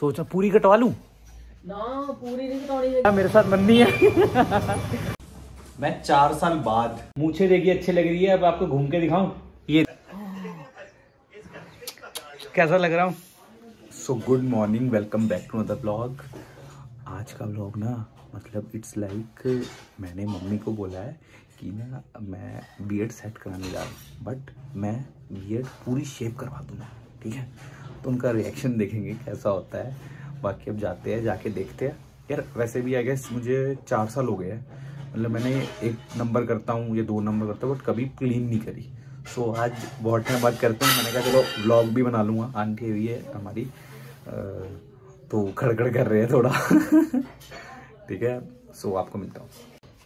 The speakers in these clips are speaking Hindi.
सोचा पूरी कटवा लूं ना, पूरी नहीं कटवानी है। मेरे साथ बननी है। मैं 4 साल बाद मूछें देखिए अच्छी लग रही है। अब आपको घूम के दिखाऊं, ये कैसा लग रहा हूँ। So good morning, welcome back to another blog. आज का ब्लॉग ना मतलब इट्स लाइक मैंने मम्मी को बोला है कि ना मैं बियर्ड सेट कराने जा रहा हूँ, बट मैं बियर्ड पूरी शेप करवा दूँगा, ठीक है। तो उनका रिएक्शन देखेंगे कैसा होता है। बाकी अब जाते हैं, जाके देखते हैं। यार वैसे भी आई गेस मुझे 4 साल हो गए हैं, मतलब मैंने 1 नंबर करता हूँ या 2 नंबर करता हूँ, बट कभी क्लीन नहीं करी। सो आज बहुत टाइम बाद करते हैं। मैंने कहा चलो व्लॉग भी बना लूँगा। आंटी हुई है हमारी तो खड़खड़ कर रहे हैं थोड़ा। ठीक है, सो आपको मिलता हूँ।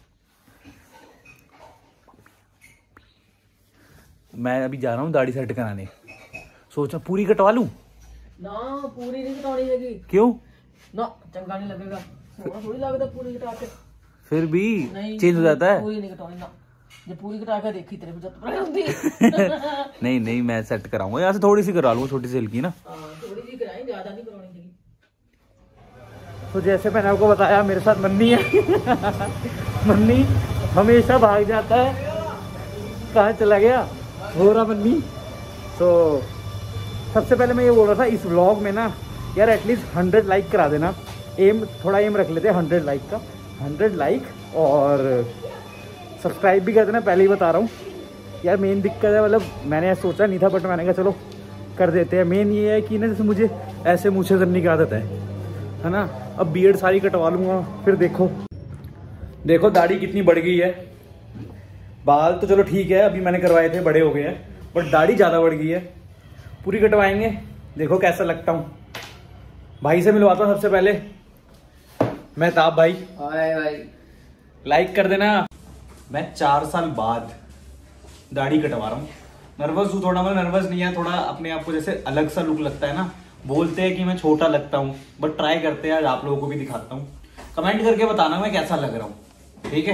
मैं अभी जा रहा हूँ दाढ़ी सेट कराने। सोचा पूरी कटवा लूँ ना, पूरी नहीं कटवानी है। क्यों ना, चंगा नहीं लगेगा, थोड़ी लगता पूरी कटा के। फिर भी चेंज हो जाता है। पूरी नहीं कटवानी ना, जब पूरी कटा के देखी तेरे पे नहीं नहीं, मैं सेट कराऊंगा। यहाँ से थोड़ी सी करा लूंगा, छोटी सी हल्की ना। थोड़ी सी कराएं, ज्यादा नहीं करवानी चाहिए। तो जैसे मैंने आपको बताया, मेरे साथ मन्नी है। मन्नी हमेशा भाग जाता है, कहाँ चला गया हो रहा मन्नी। तो सबसे पहले मैं ये बोल रहा था इस व्लॉग में ना यार एटलीस्ट 100 लाइक करा देना। थोड़ा एम रख लेते हैं 100 लाइक का। 100 लाइक और सब्सक्राइब भी कर देना, पहले ही बता रहा हूँ। यार मेन दिक्कत है, मतलब मैंने सोचा नहीं था, बट मैंने कहा चलो कर देते हैं। मेन ये है कि ना जैसे मुझे ऐसे मूछें करने की आदत है ना। अब बियर्ड सारी कटवा लूँगा, फिर देखो दाढ़ी कितनी बढ़ गई है। बाल तो चलो ठीक है, अभी मैंने करवाए थे, बड़े हो गए हैं, बट दाढ़ी ज़्यादा बढ़ गई है। पूरी कटवाएंगे, देखो कैसा लगता हूँ। भाई से मिलवाता हूँ सबसे पहले। मेहताब भाई, हाय भाई, लाइक कर देना। मैं 4 साल बाद दाढ़ी कटवा रहा हूँ। नर्वस हूँ थोड़ा, मतलब नर्वस नहीं है, थोड़ा अपने आप को जैसे अलग सा लुक लगता है ना। बोलते हैं कि मैं छोटा लगता हूँ, बट ट्राई करते हैं, आज आप लोगों को भी दिखाता हूँ। कमेंट करके बताना मैं कैसा लग रहा हूँ, ठीक है।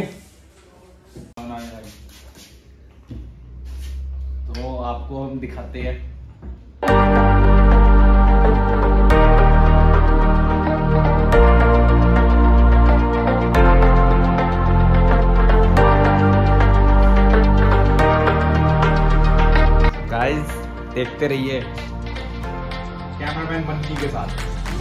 तो आपको हम दिखाते हैं। गाइस देखते रहिए कैमरामैन मन्नी के साथ।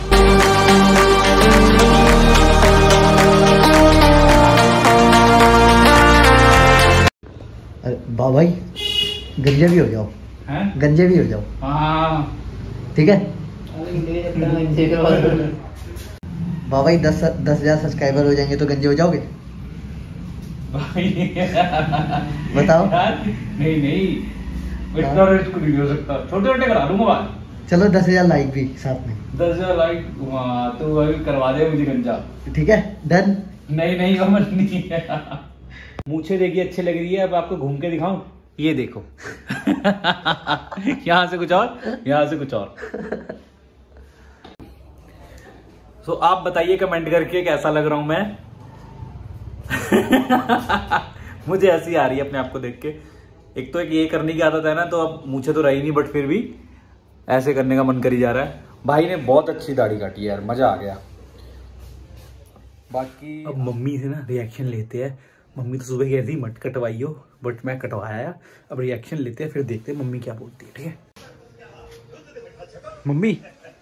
भाई गंजे भी हो जाओ, गंजे भी हो जाओ। हाँ ठीक है भाई, 10,000 सब्सक्राइबर हो जाएंगे तो गंजे हो जाओगे? बताओ। नहीं इतना रिस्क नहीं हो सकता, छोटे छोटे करा लूंगा बात। चलो 10,000 लाइक भी साथ में। 10,000 लाइक तो अभी करवा दे मुझे गंजा। ठीक है डन। नहीं कमल नहीं है। मूछें देखिए अच्छी लग रही है। अब आपको घूम के दिखाऊं, ये देखो। यहाँ से कुछ और, यहाँ से कुछ और। सो आप बताइए कमेंट करके कैसा लग रहा हूं मैं। मुझे हंसी आ रही है अपने आप को देख के। एक तो एक ये करने की आदत है ना, तो अब मूछें तो रही नहीं, बट फिर भी ऐसे करने का मन कर ही जा रहा है। भाई ने बहुत अच्छी दाढ़ी काटी है यार, मजा आ गया। बाकी अब मम्मी से ना रिएक्शन लेते हैं। मम्मी तो सुबह कह रही मत कटवाइयो, बट मैं कटवाया। अब रिएक्शन लेते हैं, फिर देखते हैं मम्मी क्या बोलती है, ठीक है। मम्मी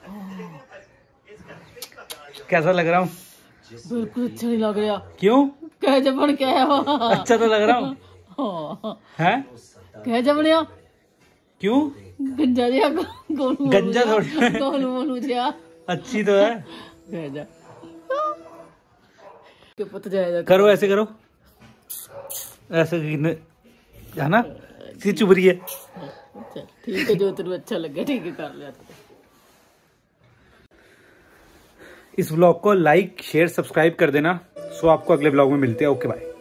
कैसा लग रहा हूँ? बिल्कुल अच्छा नहीं लग रहा। क्यों? कह जबन क्या है? अच्छा तो लग रहा हूँ है? कह जबनिया क्यों? गंजा जिया गंजा थोड़ी गोलू जिया अच्छी तो है। कह जा के पता जाएगा। करो ऐसे, करो ऐसे है ना, चुभ रही है। अच्छा ठीक है, जो तेरे अच्छा लगे ठीक है, कर लिया। इस व्लॉग को लाइक शेयर सब्सक्राइब कर देना। सो आपको अगले व्लॉग में मिलते हैं। Okay bye.